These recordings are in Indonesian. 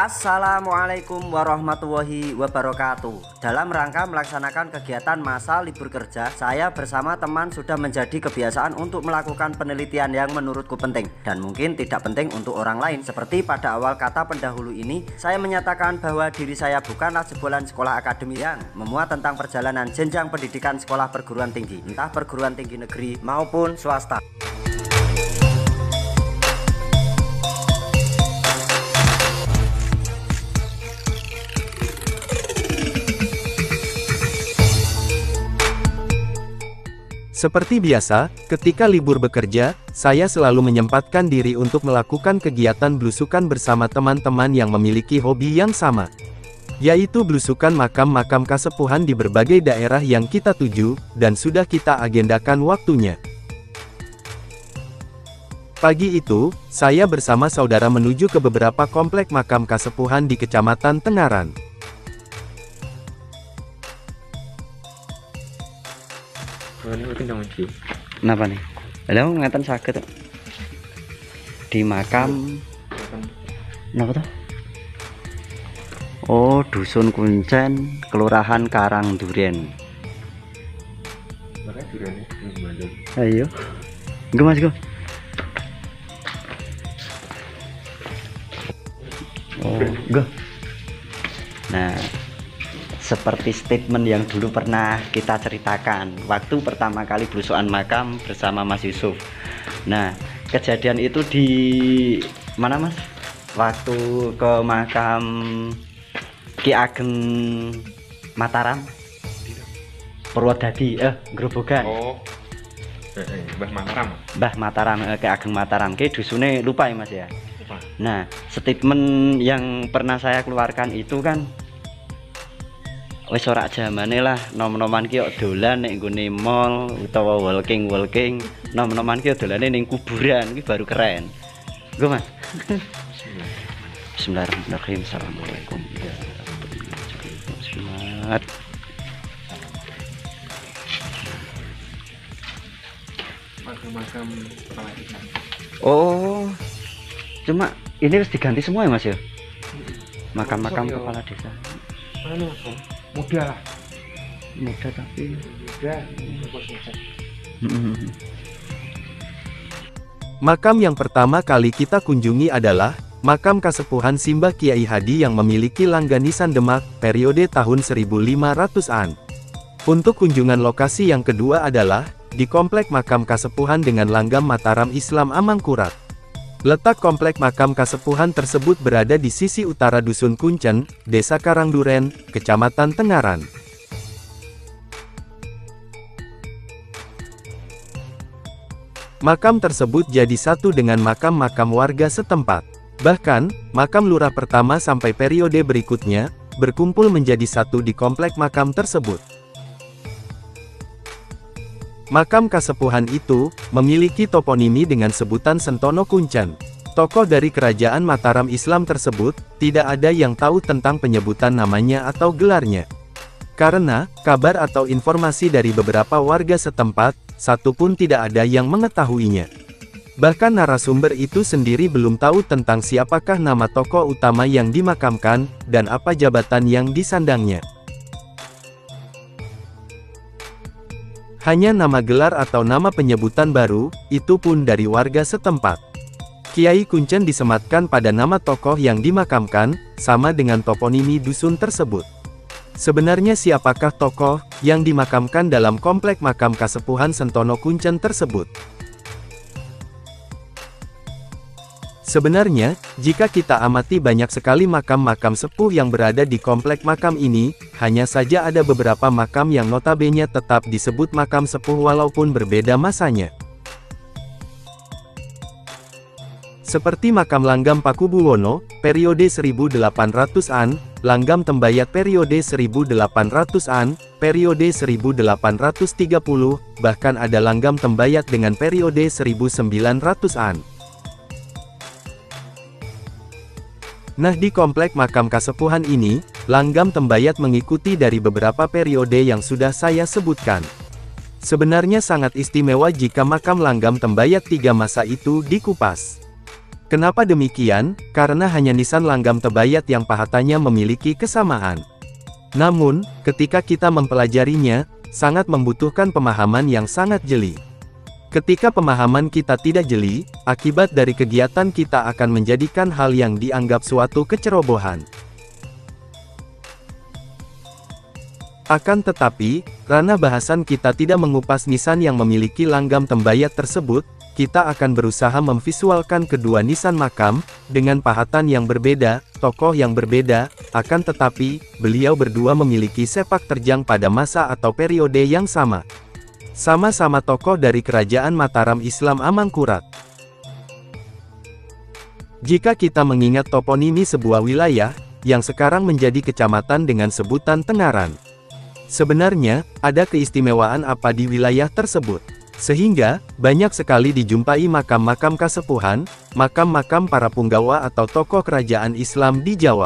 Assalamualaikum warahmatullahi wabarakatuh. Dalam rangka melaksanakan kegiatan masa libur kerja, saya bersama teman sudah menjadi kebiasaan untuk melakukan penelitian yang menurutku penting dan mungkin tidak penting untuk orang lain. Seperti pada awal kata pendahulu ini, saya menyatakan bahwa diri saya bukanlah jebolan sekolah akademik yang memuat tentang perjalanan jenjang pendidikan sekolah perguruan tinggi, entah perguruan tinggi negeri maupun swasta. Seperti biasa, ketika libur bekerja, saya selalu menyempatkan diri untuk melakukan kegiatan belusukan bersama teman-teman yang memiliki hobi yang sama, yaitu belusukan makam-makam kasepuhan di berbagai daerah yang kita tuju, dan sudah kita agendakan waktunya. Pagi itu, saya bersama saudara menuju ke beberapa komplek makam kasepuhan di Kecamatan Tengaran. Kenapa nih? Halo, ngeten sakit di makam. Kenapa tuh? Oh, Dusun Kuncen, Kelurahan Karangduren. Ayo, gue mas gue. Oh, gue. Nah, seperti statement yang dulu pernah kita ceritakan waktu pertama kali belusukan makam bersama Mas Yusuf. Nah, kejadian itu di mana Mas? Waktu ke makam Ki Ageng Mataram, Purwodadi, Grobogan. Oh, Mbah Mataram. Mbah Mataram, Ki Ageng Mataram. Ki dusune lupa ya Mas ya. Lupa. Nah, statement yang pernah saya keluarkan itu kan wis ora jamane lah, nom-noman ki dolan nek nggone mall utawa walking, nom-noman ki dolane ning kuburan, iki baru keren. Nggo Mas. Bismillahirrahmanirrahim. Assalamualaikum. Bismillah. Makam kepala desa. Oh. Cuma ini harus diganti semua ya Mas ya? Makam-makam kepala desa. Anu, muda lah. Muda tapi Muda. Makam yang pertama kali kita kunjungi adalah makam kasepuhan Simbah Kiai Hadi yang memiliki langganisan Demak, periode tahun 1500-an. Untuk kunjungan lokasi yang kedua adalah di komplek makam kasepuhan dengan langgam Mataram Islam Amangkurat. Letak komplek makam kasepuhan tersebut berada di sisi utara Dusun Kuncen, Desa Karangduren, Kecamatan Tengaran. Makam tersebut jadi satu dengan makam-makam warga setempat. Bahkan, makam lurah pertama sampai periode berikutnya, berkumpul menjadi satu di komplek makam tersebut. Makam kasepuhan itu memiliki toponimi dengan sebutan Sentono Kuncen. Tokoh dari kerajaan Mataram Islam tersebut tidak ada yang tahu tentang penyebutan namanya atau gelarnya. Karena kabar atau informasi dari beberapa warga setempat, satu pun tidak ada yang mengetahuinya. Bahkan narasumber itu sendiri belum tahu tentang siapakah nama tokoh utama yang dimakamkan dan apa jabatan yang disandangnya. Hanya nama gelar atau nama penyebutan baru, itu pun dari warga setempat. Kiai Kuncen disematkan pada nama tokoh yang dimakamkan, sama dengan toponimi dusun tersebut. Sebenarnya siapakah tokoh yang dimakamkan dalam komplek makam kasepuhan Sentono Kuncen tersebut? Sebenarnya, jika kita amati banyak sekali makam-makam sepuh yang berada di komplek makam ini, hanya saja ada beberapa makam yang notabene tetap disebut makam sepuh walaupun berbeda masanya. Seperti makam Langgam Pakubuwono, periode 1800-an, Langgam Tembayat periode 1800-an, periode 1830, bahkan ada Langgam Tembayat dengan periode 1900-an. Nah, di komplek makam kasepuhan ini, langgam tembayat mengikuti dari beberapa periode yang sudah saya sebutkan. Sebenarnya sangat istimewa jika makam langgam tembayat tiga masa itu dikupas. Kenapa demikian? Karena hanya nisan langgam Tebayat yang pahatannya memiliki kesamaan. Namun, ketika kita mempelajarinya, sangat membutuhkan pemahaman yang sangat jeli. Ketika pemahaman kita tidak jeli, akibat dari kegiatan kita akan menjadikan hal yang dianggap suatu kecerobohan. Akan tetapi, ranah bahasan kita tidak mengupas nisan yang memiliki langgam Tebayat tersebut. Kita akan berusaha memvisualkan kedua nisan makam, dengan pahatan yang berbeda, tokoh yang berbeda, akan tetapi, beliau berdua memiliki sepak terjang pada masa atau periode yang sama. Sama-sama tokoh dari Kerajaan Mataram Islam Amangkurat. Jika kita mengingat toponimi sebuah wilayah, yang sekarang menjadi kecamatan dengan sebutan Tengaran. Sebenarnya, ada keistimewaan apa di wilayah tersebut? Sehingga, banyak sekali dijumpai makam-makam kasepuhan, makam-makam para punggawa atau tokoh kerajaan Islam di Jawa.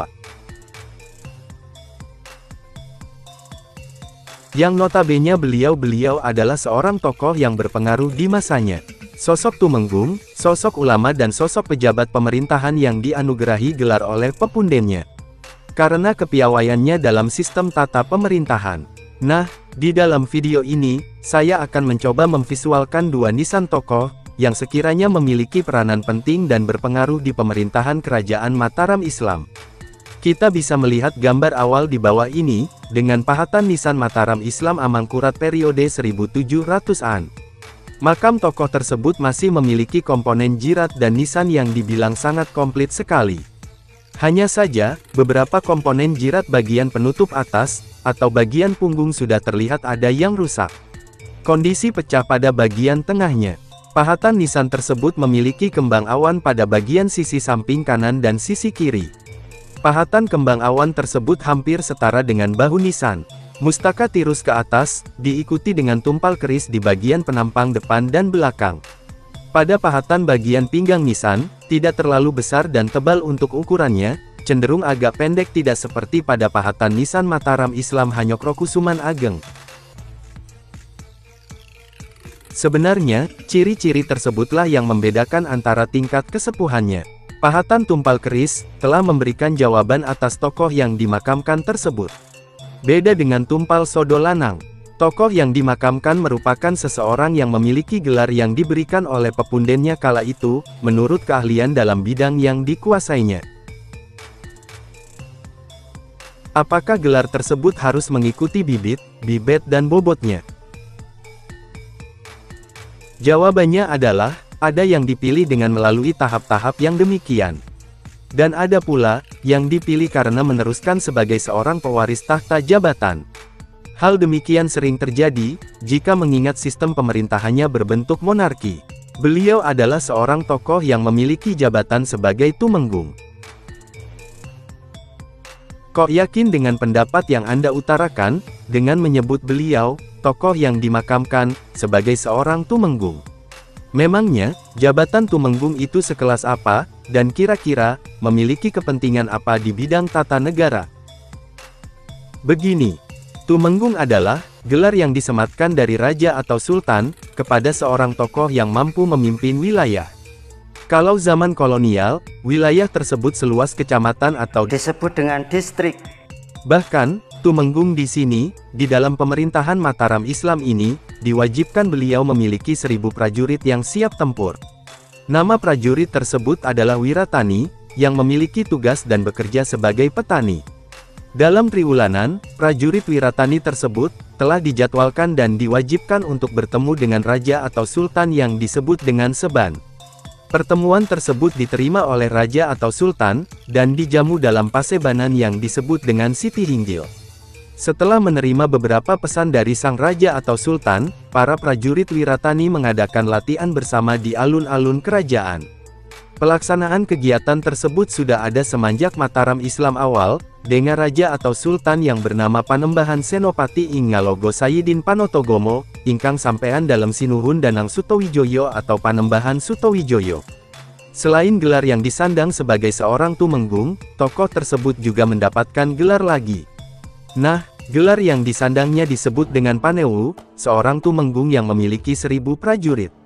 Yang notabene beliau-beliau adalah seorang tokoh yang berpengaruh di masanya. Sosok tumenggung, sosok ulama dan sosok pejabat pemerintahan yang dianugerahi gelar oleh pepundennya. Karena kepiawaiannya dalam sistem tata pemerintahan. Nah, di dalam video ini, saya akan mencoba memvisualkan dua nisan tokoh, yang sekiranya memiliki peranan penting dan berpengaruh di pemerintahan Kerajaan Mataram Islam. Kita bisa melihat gambar awal di bawah ini, dengan pahatan nisan Mataram Islam Amangkurat periode 1700-an. Makam tokoh tersebut masih memiliki komponen jirat dan nisan yang dibilang sangat komplit sekali. Hanya saja, beberapa komponen jirat bagian penutup atas, atau bagian punggung sudah terlihat ada yang rusak. Kondisi pecah pada bagian tengahnya. Pahatan nisan tersebut memiliki kembang awan pada bagian sisi samping kanan dan sisi kiri. Pahatan kembang awan tersebut hampir setara dengan bahu nisan. Mustaka tirus ke atas, diikuti dengan tumpal keris di bagian penampang depan dan belakang. Pada pahatan bagian pinggang nisan, tidak terlalu besar dan tebal untuk ukurannya, cenderung agak pendek tidak seperti pada pahatan nisan Mataram Islam Hanyokrokusuman Ageng. Sebenarnya, ciri-ciri tersebutlah yang membedakan antara tingkat kesepuhannya. Pahatan tumpal keris, telah memberikan jawaban atas tokoh yang dimakamkan tersebut. Beda dengan tumpal sodo lanang. Tokoh yang dimakamkan merupakan seseorang yang memiliki gelar yang diberikan oleh pepundennya kala itu, menurut keahlian dalam bidang yang dikuasainya. Apakah gelar tersebut harus mengikuti bibit, bibet dan bobotnya? Jawabannya adalah, ada yang dipilih dengan melalui tahap-tahap yang demikian. Dan ada pula, yang dipilih karena meneruskan sebagai seorang pewaris tahta jabatan. Hal demikian sering terjadi, jika mengingat sistem pemerintahannya berbentuk monarki. Beliau adalah seorang tokoh yang memiliki jabatan sebagai tumenggung. Kok yakin dengan pendapat yang Anda utarakan, dengan menyebut beliau, tokoh yang dimakamkan, sebagai seorang tumenggung? Memangnya, jabatan tumenggung itu sekelas apa, dan kira-kira, memiliki kepentingan apa di bidang tata negara? Begini, tumenggung adalah, gelar yang disematkan dari raja atau sultan, kepada seorang tokoh yang mampu memimpin wilayah. Kalau zaman kolonial, wilayah tersebut seluas kecamatan atau disebut dengan distrik. Bahkan, tumenggung di sini, di dalam pemerintahan Mataram Islam ini, diwajibkan beliau memiliki 1000 prajurit yang siap tempur. Nama prajurit tersebut adalah Wiratani, yang memiliki tugas dan bekerja sebagai petani. Dalam triwulanan, prajurit Wiratani tersebut, telah dijadwalkan dan diwajibkan untuk bertemu dengan raja atau sultan yang disebut dengan seban. Pertemuan tersebut diterima oleh raja atau sultan, dan dijamu dalam pasebanan yang disebut dengan Siti Hinggil. Setelah menerima beberapa pesan dari sang raja atau sultan, para prajurit Wiratani mengadakan latihan bersama di alun-alun kerajaan. Pelaksanaan kegiatan tersebut sudah ada semenjak Mataram Islam awal, dengan raja atau sultan yang bernama Panembahan Senopati ing Ngalogo Sayidin Panotogomo, ingkang sampean dalam Sinuhun Danang Sutowijoyo atau Panembahan Sutowijoyo. Selain gelar yang disandang sebagai seorang tumenggung, tokoh tersebut juga mendapatkan gelar lagi. Nah, gelar yang disandangnya disebut dengan Panewu, seorang tumenggung yang memiliki 1000 prajurit.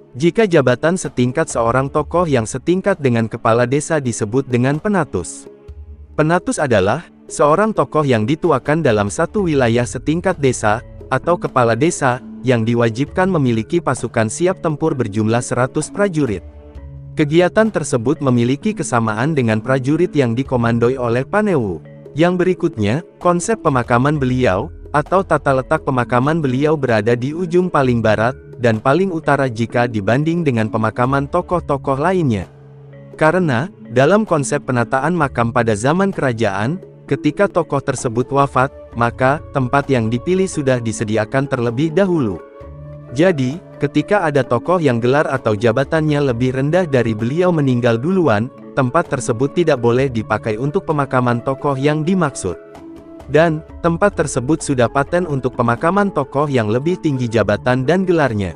Jika jabatan setingkat seorang tokoh yang setingkat dengan kepala desa disebut dengan penatus. Penatus adalah seorang tokoh yang dituakan dalam satu wilayah setingkat desa, atau kepala desa, yang diwajibkan memiliki pasukan siap tempur berjumlah 100 prajurit. Kegiatan tersebut memiliki kesamaan dengan prajurit yang dikomandoi oleh Panewu. Yang berikutnya, konsep pemakaman beliau, atau tata letak pemakaman beliau berada di ujung paling barat, dan paling utara jika dibanding dengan pemakaman tokoh-tokoh lainnya. Karena, dalam konsep penataan makam pada zaman kerajaan, ketika tokoh tersebut wafat, maka tempat yang dipilih sudah disediakan terlebih dahulu. Jadi, ketika ada tokoh yang gelar atau jabatannya lebih rendah dari beliau meninggal duluan, tempat tersebut tidak boleh dipakai untuk pemakaman tokoh yang dimaksud. Dan, tempat tersebut sudah paten untuk pemakaman tokoh yang lebih tinggi jabatan dan gelarnya.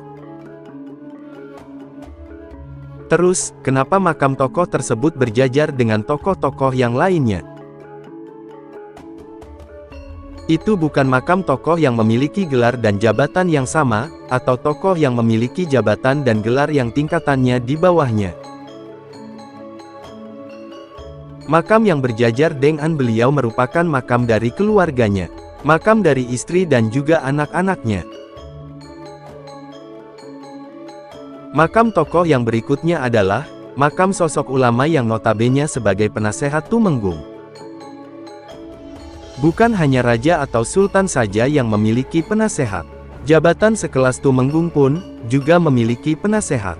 Terus, kenapa makam tokoh tersebut berjajar dengan tokoh-tokoh yang lainnya? Itu bukan makam tokoh yang memiliki gelar dan jabatan yang sama, atau tokoh yang memiliki jabatan dan gelar yang tingkatannya di bawahnya. Makam yang berjajar dengan beliau merupakan makam dari keluarganya, makam dari istri dan juga anak-anaknya. Makam tokoh yang berikutnya adalah makam sosok ulama yang notabene sebagai penasehat Tumenggung. Bukan hanya raja atau sultan saja yang memiliki penasehat. Jabatan sekelas Tumenggung pun juga memiliki penasehat.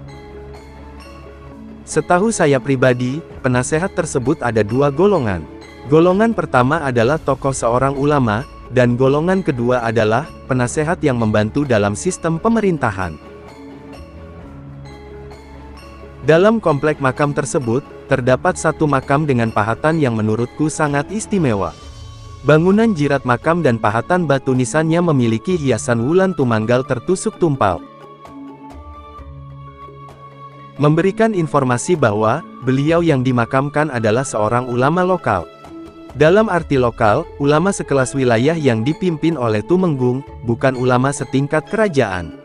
Setahu saya pribadi, penasehat tersebut ada dua golongan. Golongan pertama adalah tokoh seorang ulama, dan golongan kedua adalah penasehat yang membantu dalam sistem pemerintahan. Dalam komplek makam tersebut, terdapat satu makam dengan pahatan yang menurutku sangat istimewa. Bangunan jirat makam dan pahatan batu nisannya memiliki hiasan wulan tumanggal tertusuk tumpal. Memberikan informasi bahwa, beliau yang dimakamkan adalah seorang ulama lokal. Dalam arti lokal, ulama sekelas wilayah yang dipimpin oleh Tumenggung, bukan ulama setingkat kerajaan.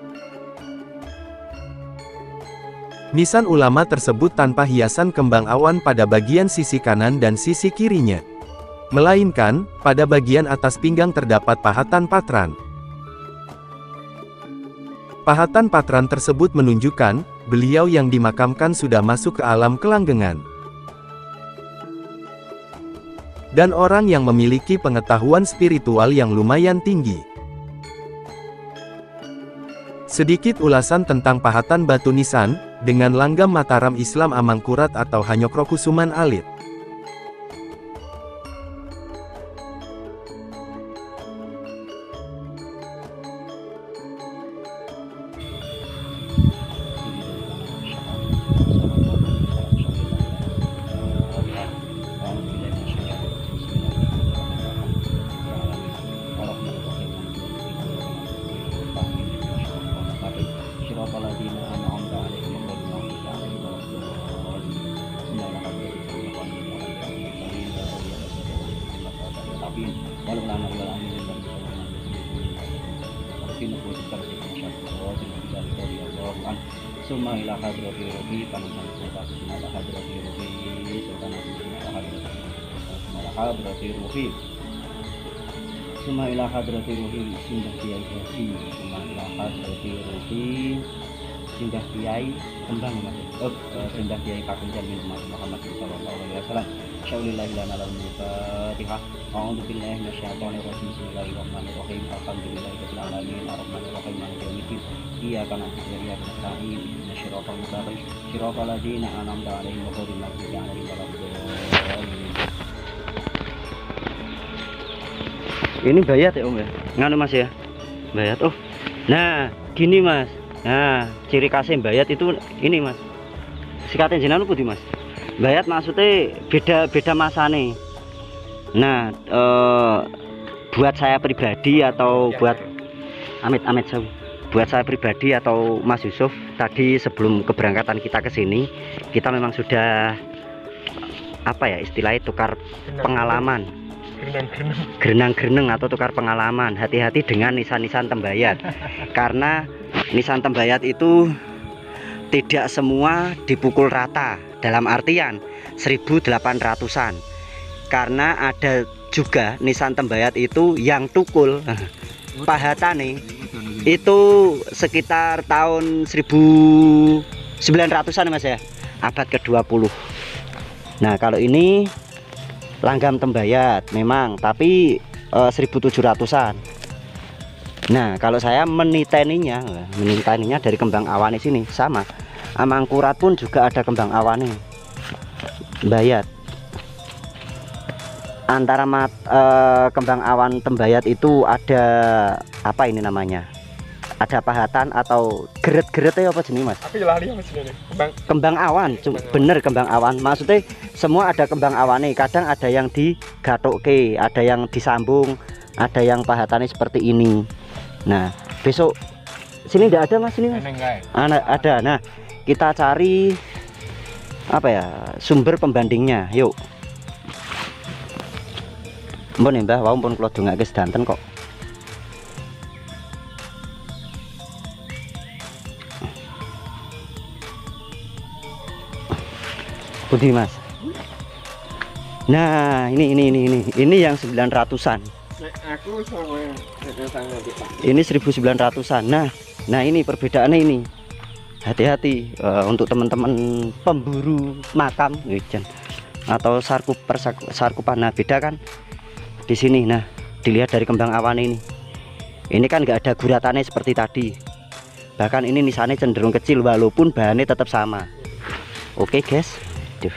Nisan ulama tersebut tanpa hiasan kembang awan pada bagian sisi kanan dan sisi kirinya. Melainkan, pada bagian atas pinggang terdapat pahatan patran. Pahatan patran tersebut menunjukkan, beliau yang dimakamkan sudah masuk ke alam kelanggengan. Dan orang yang memiliki pengetahuan spiritual yang lumayan tinggi. Sedikit ulasan tentang pahatan batu nisan, dengan langgam Mataram Islam Amangkurat atau Hanyokrokusuman Alit. Summa ila hadrati rabbi panasan sultan summa ila hadrati rabbi sultan summa ila hadrati rabbi summa ila hadrati rabbi sindah kiai haji summa ila hadrati rabbi sindah kiai kembang sindah kiai kakung jamin Muhammad sallallahu alaihi wasallam syaulillahi lana lahum al-fatihah a'udzu billahi minasyaitonir rajim bismillahirrahmanirrahim alhamdulillahirabbil alamin arrahmanir rahim maliki yaumiddin iyyaka na'budu wa iyyaka nasta'in ihdinas siratal mustaqim siratal ladzina an'amta 'alaihim ghairil maghdubi 'alaihim waladdallin. Ini bayat ya Om ya? Nganu Mas ya? Bayat. Oh. Nah, gini Mas. Nah, ciri khasnya bayat itu ini Mas. Sikaten jenengan pundi Mas? Bayat maksudnya beda masane. Nah, buat saya pribadi atau buat amit-amit buat saya pribadi atau Mas Yusuf tadi sebelum keberangkatan kita ke sini, kita memang sudah apa ya istilahnya tukar pengalaman. Gerenang-gereneng atau tukar pengalaman. Hati-hati dengan nisan-nisan tembayat. Karena nisan tembayat itu tidak semua dipukul rata, dalam artian 1800-an, karena ada juga nisan tembayat itu yang tukul pahatane itu sekitar tahun 1900-an Mas ya, abad ke-20. Nah kalau ini langgam tembayat memang, tapi 1700-an. Nah kalau saya meniteninya dari kembang awane sini sama. Amangkurat pun juga ada kembang awane tembayat. Antara kembang awan tembayat itu ada apa ini namanya? Ada pahatan atau geret-geretnya apa jenis Mas? Aku lali apa jenenge? Kembang awan, bener kembang awan. Maksudnya semua ada kembang awane. Kadang ada yang digatoke, ada yang disambung, ada yang pahatannya seperti ini. Nah, besok sini tidak ada Mas ini Mas? Ada. Nah, kita cari apa ya? Sumber pembandingnya. Yuk. Mbon ya Mbah, wau pun kula dongake sedanten kok. Putih Mas. Nah, ini yang 900-an. Aku sama Ini 1900-an. Nah ini perbedaannya ini. Hati-hati untuk teman-teman pemburu makam atau sarkupan. Nah, beda kan di sini. Nah, dilihat dari kembang awan ini. Ini kan nggak ada guratannya seperti tadi. Bahkan ini nisannya cenderung kecil walaupun bahannya tetap sama. Oke, guys. Duh.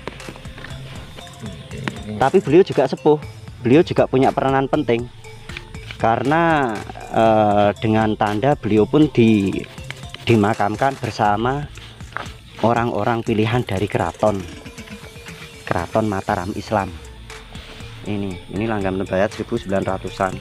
Tapi beliau juga sepuh. Beliau juga punya peranan penting karena dengan tanda beliau pun dimakamkan bersama orang-orang pilihan dari keraton Mataram Islam. Ini langgam tembayat 1900-an.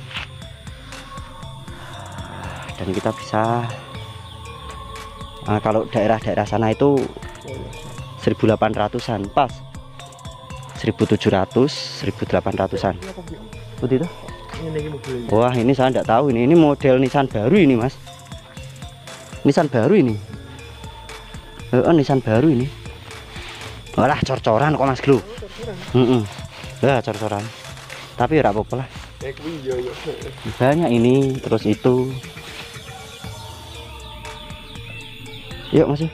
Dan kita bisa kalau daerah-daerah sana itu 1800-an pas. 1700, 1800-an. Putih itu? Wah, ini saya tidak tahu ini model nisan baru ini, Mas. Nisan baru ini. Nisan baru ini. Walah, cor-coran kok Mas Glu. Lah, cor-coran. Tapi ora apa-apa lah. Banyak ini, terus itu. Yuk, Mas.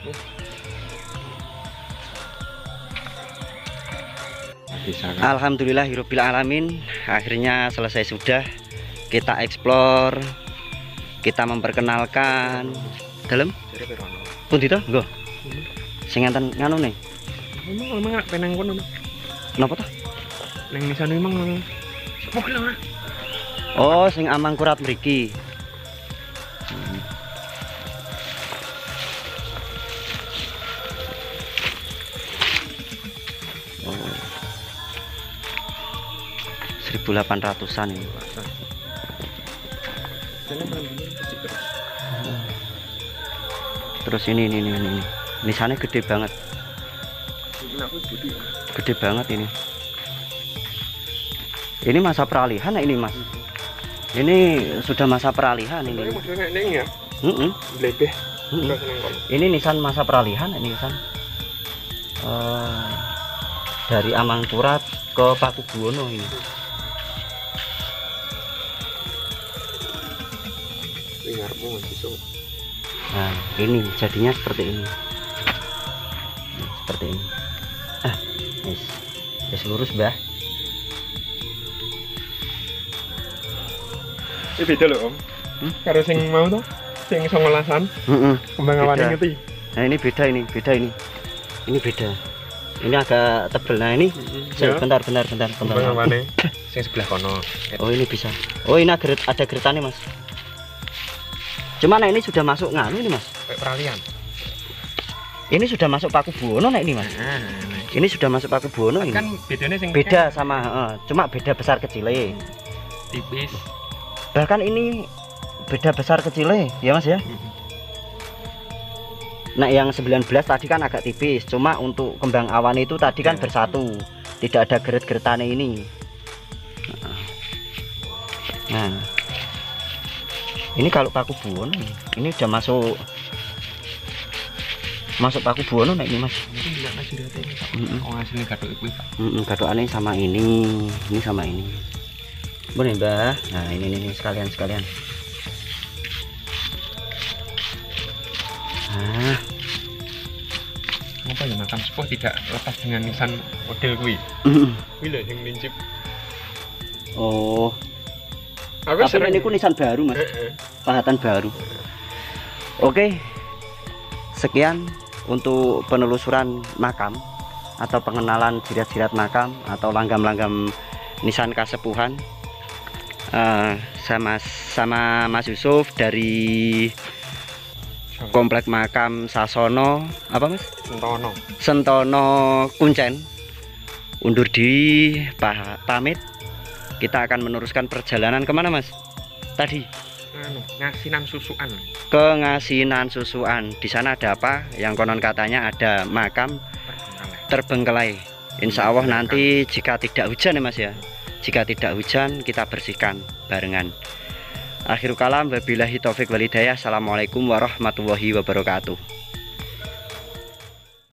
Alhamdulillahirabbil alamin, akhirnya selesai sudah. Kita eksplor, kita memperkenalkan dalam pun itu nggo sing enten nganu nih emang penang kono napa toh nang nisan memang oh sing amangkurat mriki. Oh 1800-an ini. Terus ini nisannya gede banget. Gede banget ini. Ini masa peralihan ini Mas. Ini sudah masa peralihan ini. Ini nisan masa peralihan ini nisan. Dari Amangkurat ke Pakubuwono ini. Nah, ini jadinya seperti ini. Seperti ini. Yes, lurus, Mbah. Ini beda loh, Om. Karo sing mau tuh, sing 19-an. Kembang awane ngerti. Nah, ini beda ini. Ini beda. Ini agak tebel. Nah, ini bentar. Kembang awane sing sebelah kono. Oh, ini bisa. Oh, ini ada geretannya, Mas. Cuman ini sudah masuk nganu ini Mas. Peralihan. Ini sudah masuk Pakubuwono ini Mas. Ini sudah masuk Pakubuwono ini. Kan bedanya sing beda sama cuma beda besar kecilnya. Tipis. Bahkan ini beda besar kecilnya ya Mas ya. Nah yang 19 tadi kan agak tipis. Cuma untuk kembang awan itu tadi kan bersatu. Tidak ada geret-geretannya ini. Nah ini kalau Pakubuwono ini udah masuk Masuk Paku Buwono nek iki Mas. Enggak ngasih data ini. Oh ngasih gathuk kuwi Pak. Gathukane sama ini sama ini. Boleh Mbah. Nah, ini sekalian. Nah, Apa ya makam sepuh tidak lepas dengan nisan model kuwi. Kuwi lho sing lincip. oh, Aku tapi ini ku nisan baru Mas. Pahatan baru. Oke. Sekian untuk penelusuran makam atau pengenalan jirat-jirat makam atau langgam-langgam nisan kasepuhan. Sama Mas Yusuf dari Komplek Makam Sasono apa Mas? Sentono Kuncen. Undur diri, pamit. Kita akan meneruskan perjalanan kemana Mas? Tadi Ngasinan Susukan. ke Ngasinan Susukan. Di sana ada apa? Yang konon katanya ada makam terbengkelai. Insya Allah nanti jika tidak hujan ya Mas ya. Jika tidak hujan kita bersihkan barengan. Akhirul kalam wabillahi taufik walhidayah. Assalamualaikum warahmatullahi wabarakatuh.